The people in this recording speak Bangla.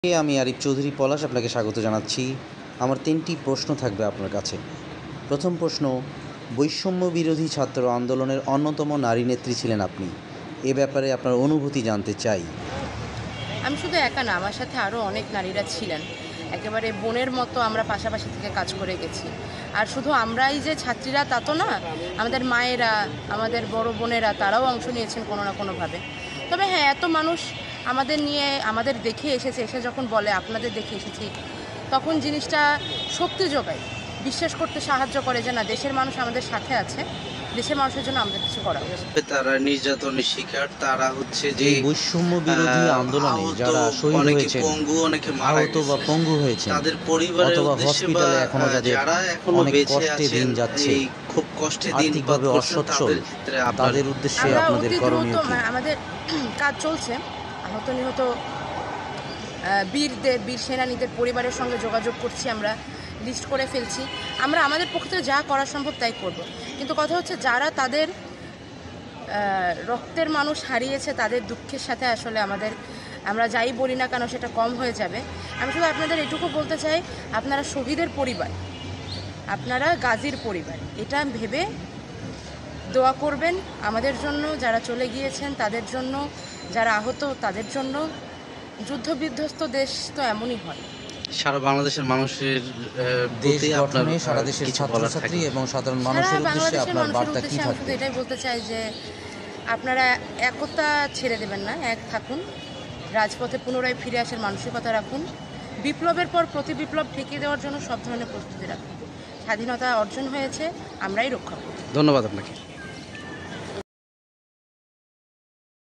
আমি আরিফ চৌধুরী পলাশ আপনাকে স্বাগত জানাচ্ছি। আমার ৩টি প্রশ্ন থাকবে আপনার কাছে। প্রথম প্রশ্ন, বৈষম্য বিরোধী ছাত্র আন্দোলনের অন্যতম নারী নেত্রী ছিলেন আপনি। এ ব্যাপারে আপনার অনুভূতি জানতে চাই। আমি শুধু একা না, আমার সাথে আরও অনেক নারীরা ছিলেন। একেবারে বোনের মতো আমরা পাশাপাশি থেকে কাজ করে গেছি। আর শুধু আমরাই যে ছাত্রীরা তা তো না, আমাদের মায়েরা, আমাদের বড় বোনেরা তারাও অংশ নিয়েছেন কোনো না কোনোভাবে। তবে হ্যাঁ, এত মানুষ আমাদের নিয়ে আমাদের দেখে এসেছে, এসে যখন বলে আপনাদের দেখে এসেছি, তখন জিনিসটা শক্তি যোগায়, বিশ্বাস করতে সাহায্য করে যে না, দেশের মানুষ আমাদের সাথে আছে, দেশের মানুষের জন্য আমাদের কিছু করা উচিত। তারা নির্যাতনের শিকার, তারা হচ্ছে যে বৈষম্য বিরোধী আন্দোলনে যারা শহীদ হয়েছেন, আহত বা পঙ্গু হয়েছেন, তাদের পরিবারের অথবা হসপিটালে এখনো যারা এখনো অনেক বেঁচে কষ্টে দিন আছেন, যাচ্ছে, খুব কষ্টে দিন আর্থিকভাবে অসচ্ছল, তাদের উদ্দেশ্যে আপনাদের করণীয় কি? আমাদের কাজ চলছে। আহত নিহত বীর সেনানীদের পরিবারের সঙ্গে যোগাযোগ করছি, আমরা লিস্ট করে ফেলছি। আমরা আমাদের পক্ষ থেকে যা করা সম্ভব তাই করব। কিন্তু কথা হচ্ছে, যারা তাদের রক্তের মানুষ হারিয়েছে, তাদের দুঃখের সাথে আসলে আমরা যাই বলি না কেন সেটা কম হয়ে যাবে। আমি শুধু আপনাদের এটুকু বলতে চাই, আপনারা শহীদের পরিবার, আপনারা গাজীর পরিবার, এটা ভেবে দোয়া করবেন আমাদের জন্য, যারা চলে গিয়েছেন তাদের জন্য, যারা আহত তাদের জন্য। যুদ্ধ বিধ্বস্ত দেশ তো এমনই হয়। সারা বাংলাদেশের মানুষের দেশ গঠনে সারা দেশের ছাত্রছাত্রী এবং সাধারণ মানুষের উদ্দেশ্যে আপনার বার্তা কি থাকবে? শুধু এটাই বলতে চাই যে আপনারা একতা ছেড়ে দেবেন না, এক থাকুন, রাজপথে পুনরায় ফিরে আসার মানসিকতা রাখুন, বিপ্লবের পর প্রতি বিপ্লব ঠেকিয়ে দেওয়ার জন্য সব ধরনের প্রস্তুতি রাখুন। স্বাধীনতা অর্জন হয়েছে, আমরাই রক্ষা করব। ধন্যবাদ আপনাকে।